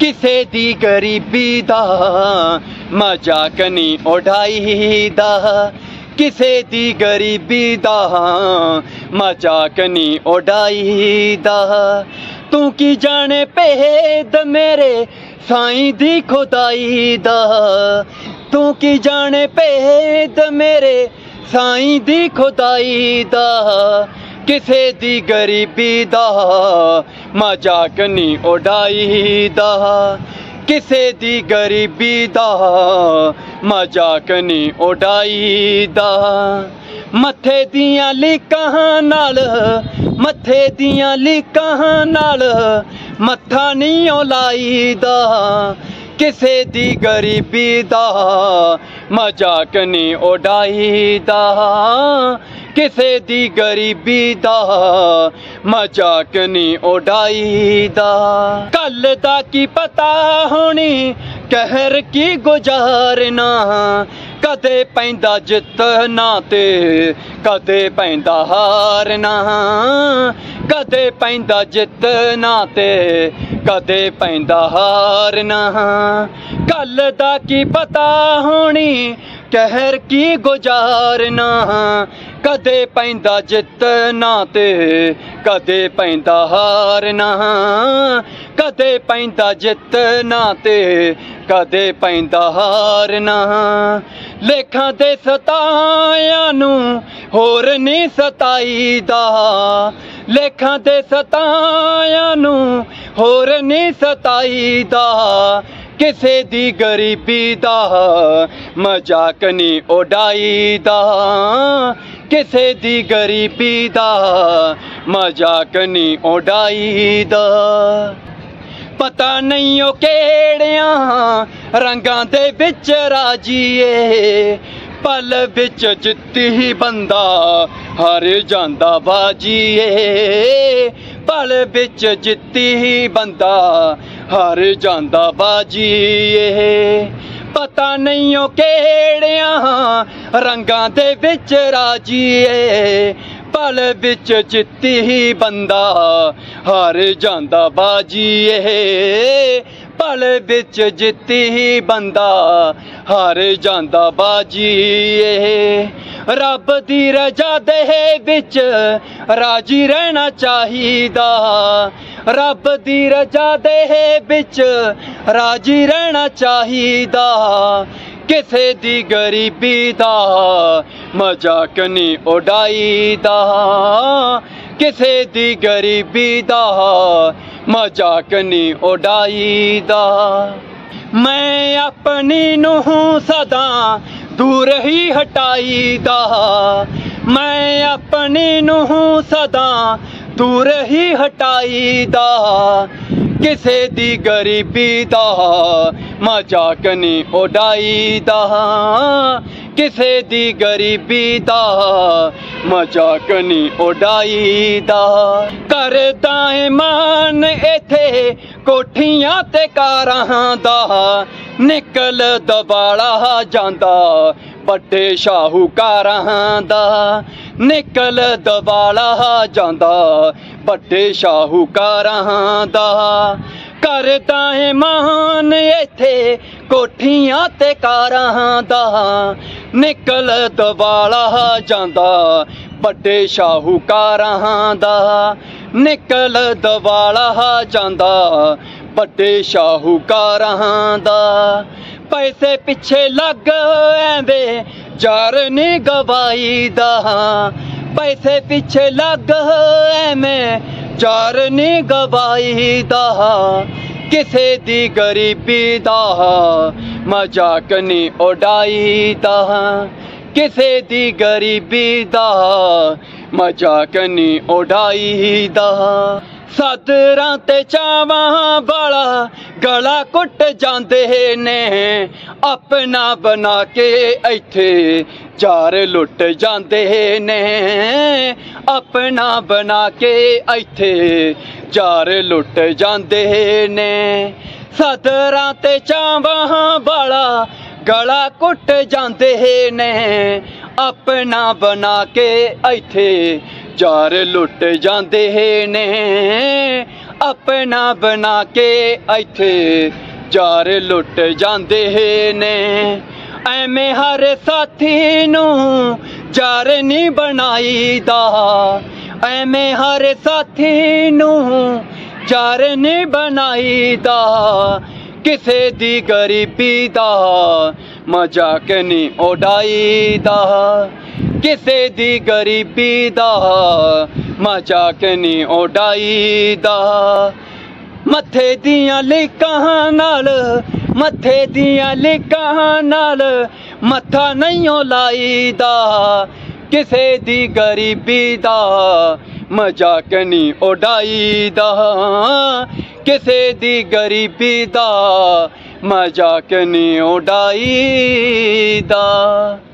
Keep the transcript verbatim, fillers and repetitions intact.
किसे दी गरीबी दा मजाक नहीं उड़ाईदा, किसे दी गरीबी दा मजाक नहीं उड़ाईदा। तू की जाने भेद मेरे साईं दी खुदाई दा, तू की जाने भेद मेरे साईं दी खुदाई दा। किसे दी गरीबी दा मजाक नहीं उड़ाईदा, किसे दी गरीबी दा मजाक नहीं उड़ाईदा। मत्थे दियां लीकां नाल, मत्थे दियां लीकां नाल मत्था नहीं लाईदा, किसे दी गरीबी दा मजाक नहीं उड़ाईदा, किसे दी गरीबी दा मजाक नहीं उड़ाईदा। कल दा की पता होनी कहर की गुजारना, कदे पैंदा जितना ते कदे पैंदा हारना, कदे पैंदा जितना ते कदे पैंदा हारना। कल दा की पता होनी कहर की गुजारना, कदे पैंदा जितना ते कदे पैंदा हारना, कदे पैंदा जितना ते कदे पैंदा हारना। लेखां दे सतायां नू होर नहीं सताईदा, लेखां दे सतायां नू होर नहीं सताईदा। किसे दी गरीबी दा मजाक नहीं उड़ाईदा, किसे दी गरीबी दा मजाक नहीं उड़ाईदा। पता नहीं ओ केड़ियां रंगां दे विच राजीए, पल विच जित्ती ही बंदा हार जांदा बाजीए, पल विच जित्ती ही बंदा हार जांदा बाजीए। पता नहीं ओ केड़ियां रंगां दे विच राजीए, पल विच जित्ती ही बंदा हार जांदा बाजीए, पल विच जित्ती ही बंदा हार जांदा बाजीए। रब दी रजा दे विच राजी रहना चाहिदा, रब दी रजा दे विच राजी रहना चाहिदा। किसे दी गरीबी दा मजाक नहीं उड़ाईदा, किसे दी गरीबी दा मजाक नहीं उड़ाईदा। मैं अपनी नूह सदा दूर ही हटाईदा, मैं अपनी नूह सदा दूर ही हटाईदा। किसे दी गरीबी दा मजाक नहीं उड़ाईदा, किसे दी गरीबी दा मजाक नहीं उड़ाईदा। करदा है मान इथे कोठियां ते कारां दा, निकल दबाला जांदा बड़े शाहूकारां दा, निकल दबाला जांदा बड़े शाहूकारां दा। करदा है मान इथे कोठियां ते कारां दा, निकल दबाला जांदा बड़े शाहूकारां दा, निकल दबाला जांदा बड़े शाहूकारां दा। पैसे पिछे लग ऐंदे जार नहीं गवाईदा, पैसे पिछे लग ऐवें जार नहीं गवाईदा। किसे दी गरीबी दा मजाक नहीं उड़ाईदा, किसे दी गरीबी दा मजाक नहीं उड़ाईदा। सदरां ते चावां वाला गला कुट जांदे ने, अपना बना के इत्थे जार लुट जांदे ने, अपना बना के इत्थे जार लुट जांदे ने। सदरां ते चावां वाला गला कुट जांदे ने, अपना बना के इत्थे जार लुट जांदे ने, अपना बना के इत्थे यार लुट जांदे ने ਐਵੇਂ हर साथी नू यार नहीं बनाईदा ਐਵੇਂ हर साथी नू यार नहीं बनाईदा किसे दी गरीबी दा मजाक नहीं उड़ाईदा किसे दी गरीबी दा मजाक नहीं उड़ाईदा मत्थे दियां लिकां नाल मत्थे दियां लिकां नाल मत्था नहीं लाईदा किसे दी गरीबी दा मजाक नहीं उड़ाईदा किसे दी गरीबी दा मजाक नहीं उड़ाईदा।